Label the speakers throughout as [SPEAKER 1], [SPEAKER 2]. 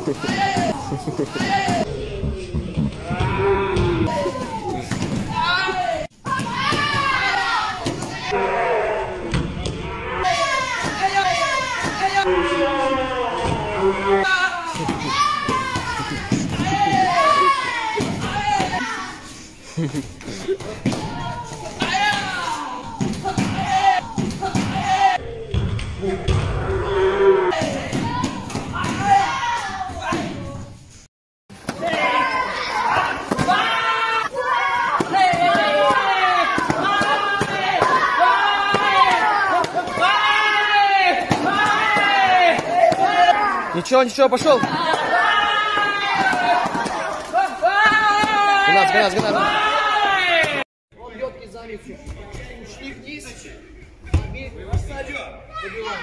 [SPEAKER 1] Ничего, ничего, пошел. Гнать.
[SPEAKER 2] Он легкий замечу. Ушли вниз. Добиваем.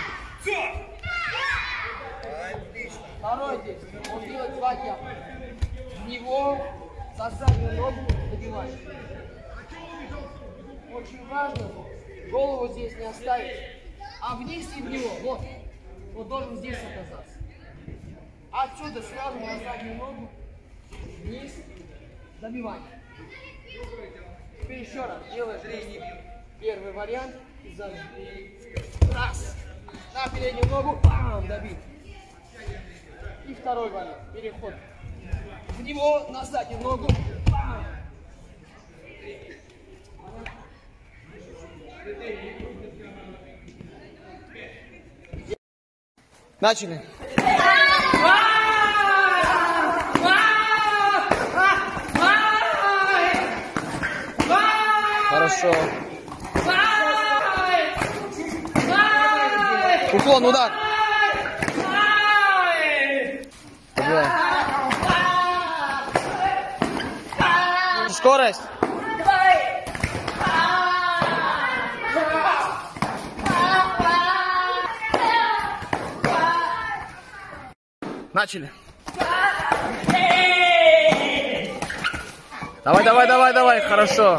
[SPEAKER 2] Второй здесь. Он делает два тяпа. В него за заднюю ногу добиваем. Очень важно голову здесь не оставить, а вниз и в него. Вот. Он должен здесь оказаться. Отсюда сразу на заднюю ногу. Вниз. Добиваем. Теперь еще раз делаем первый вариант и сзади. Раз. На переднюю ногу. Бам, добить. И второй вариант. Переход. В него на заднюю ногу. Бам.
[SPEAKER 1] Начали. Хорошо. Уклон, удар. Скорость. Начали. Давай, хорошо.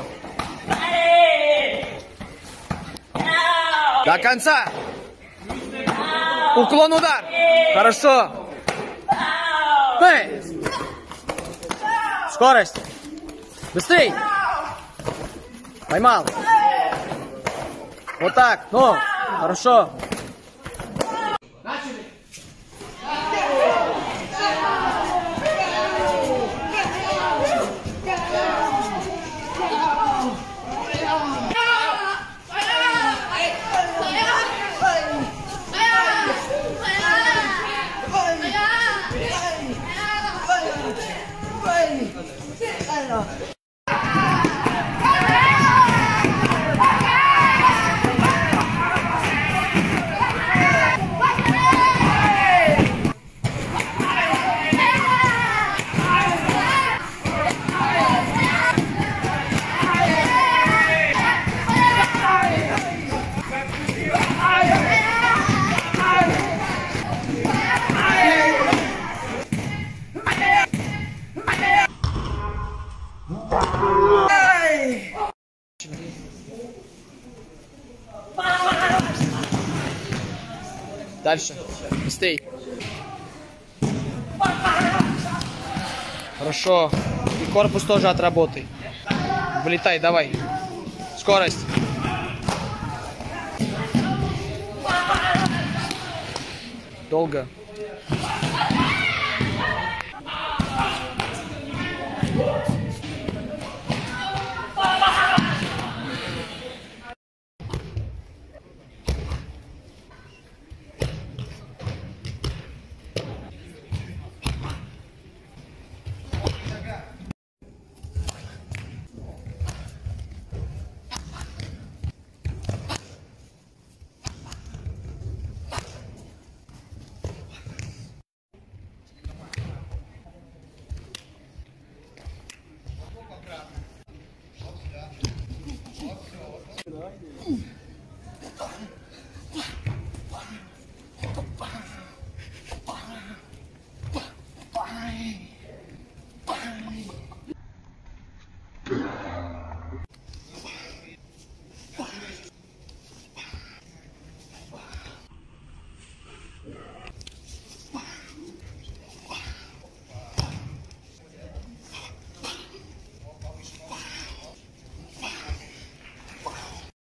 [SPEAKER 1] До конца. Уклон, удар. Хорошо. Скорость. Быстрей. Поймал. Вот так. Ну, хорошо. Дальше. Быстрей. Хорошо. И корпус тоже отработай. Вылетай, давай. Скорость. Долго.